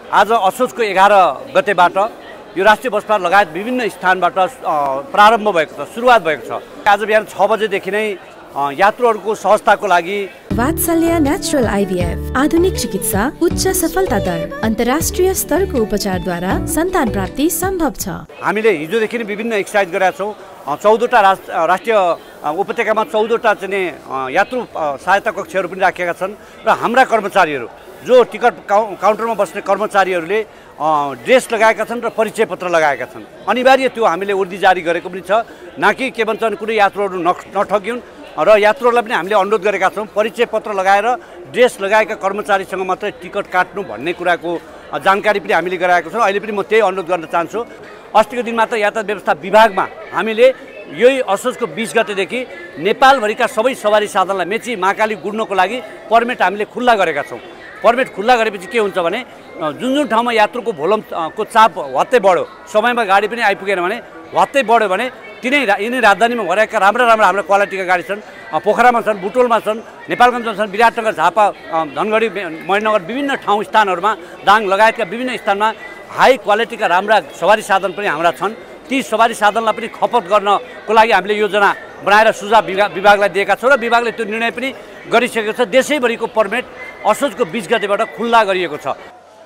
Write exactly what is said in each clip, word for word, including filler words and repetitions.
आज असोजको एघार गतेबाट यो राष्ट्रिय बस पार्क लगायत विभिन्न स्थानबाट प्रारम्भ भएको छ, सुरुवात भएको छ। आज बिहान छ बजेदेखि नै यात्रुहरूको सहजताको लागि वात्सल्य नेचुरल आइभीएफ आधुनिक चिकित्सा, उच्च सफलता दर, अन्तर्राष्ट्रिय स्तरको उपचारद्वारा सन्तान प्राप्ति सम्भव छ। हामीले हिजोदेखि नै विभिन्न एक्सर्साइज गरेका छौँ। चौधवटा राष्ट्रिय उपत्यकामा चौधवटा चाहिँ यात्रु सहायता कक्षहरू पनि राखेका छन् र हाम्रा कर्मचारीहरू जो टिकट काउन्टरमा बस्ने कर्मचारीहरूले ड्रेस लगाएका छन् र परिचय पत्र लगाएका छन्। अनिवार्य त्यो हामीले उर्दी जारी गरेको पनि छ, न कि के भन्छन् कुनै यात्रुहरू नठगिउन् र यात्रुहरूलाई पनि हामीले अनुरोध गरेका छौँ परिचय पत्र लगाएर ड्रेस लगाएका कर्मचारीसँग मात्रै टिकट काट्नु भन्ने कुराको जानकारी पनि हामीले गराएको छौँ। अहिले पनि म त्यही अनुरोध गर्न चाहन्छु। अस्तिको दिन मात्र यातायात व्यवस्था विभागमा हामीले यही असोजको बीस गतेदेखि नेपालभरिका सबै सवारी साधनलाई मेची महाकाली गुड्नको लागि पर्मिट हामीले खुल्ला गरेका छौँ। पर्मिट खुल्ला गरेपछि के हुन्छ भने जुन जुन ठाउँमा यात्रुको भोलमको चाप हत्तै बढ्यो, समयमा गाडी पनि आइपुगेन भने हत्तै बढ्यो भने तिनै यिनै राजधानीमा भएका राम्रा राम्रा हाम्रो क्वालिटीका गाडी छन्, पोखरामा छन्, बुटोलमा छन्, नेपालगञ्जमा छन्, विराटनगर, झापा, धनगढी, महेन्द्रनगर विभिन्न ठाउँ स्थानहरूमा, दाङ लगायतका विभिन्न स्थानमा हाई क्वालिटीका राम्रा सवारी साधन पनि हाम्रा छन्। ती सवारी साधनलाई पनि खपत गर्नको लागि हामीले योजना बनाएर सुझाव विभागलाई दिएका छौँ र विभागले त्यो निर्णय पनि गरिसकेको छ। देशैभरिको पर्मिट असोजको बीस गतेबाट खुल्ला गरिएको छ।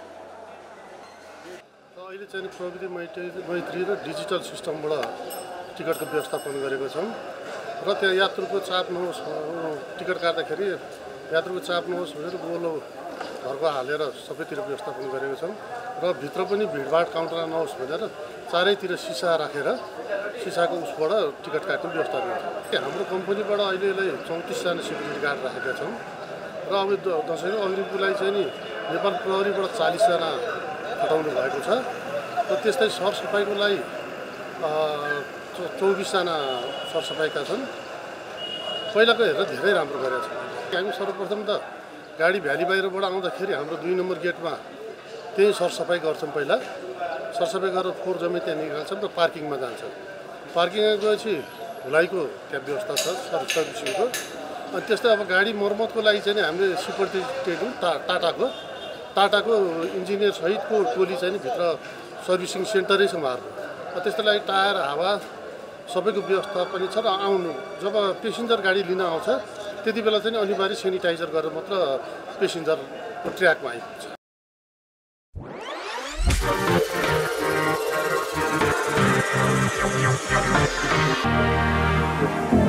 अहिले चाहिँ प्रविधि मैत्री र डिजिटल सिस्टमबाट टिकटको व्यवस्थापन गरेको छौँ र त्यहाँ यात्रुको चाप नहोस्, टिकट काट्दाखेरि यात्रुको चाप नहोस् भनेर गोलो घरको हालेर सबैतिर व्यवस्थापन गरेको छौँ र भित्र पनि भिडभाड काउन्टर नहोस् भनेर चारैतिर सिसा राखेर सिसाको उसबाट टिकट काट्ने व्यवस्था गर्छौँ। हाम्रो कम्पनीबाट अहिले चौतिसजना सेक्युरिटी गार्ड राखेका छौँ र अब दसैँको अग्रिमको लागि चाहिँ नि नेपाल प्रहरीबाट चालिसजना खटाउनु भएको छ र त्यस्तै सरसफाइको लागि चौबिसजना सरसफाइका छन्। पहिलाको हेरेर धेरै राम्रो गरेका छौँ। हामी सर्वप्रथम त गाडी भ्याली बाहिरबाट आउँदाखेरि हाम्रो दुई नम्बर गेटमा त्यही सरसफाइ गर्छौँ। पहिला सरसफाइ गरेर फोहोर जम्मै त्यहाँ निकाल्छौँ र पार्किङमा जान्छ। पार्किङमा गएपछि धुलाइको त्यहाँ व्यवस्था छ सर्भिसिङको। अनि त्यस्तै अब गाडी मर्मतको लागि चाहिँ हामीले सुपर टेडु टा टाटाको टाटाको इन्जिनियर सहितको टोली चाहिँ भित्र सर्भिसिङ सेन्टरै छ उहाँहरूको। त्यस्तो लागि टायर, हावा सबैको व्यवस्था पनि छ र आउनु जब पेसेन्जर गाडी लिन आउँछ त्यति बेला चाहिँ अनिवार्य सेनिटाइजर गरेर मात्र पेसेन्जरको ट्र्याकमा आइपुग्छ। Thank you.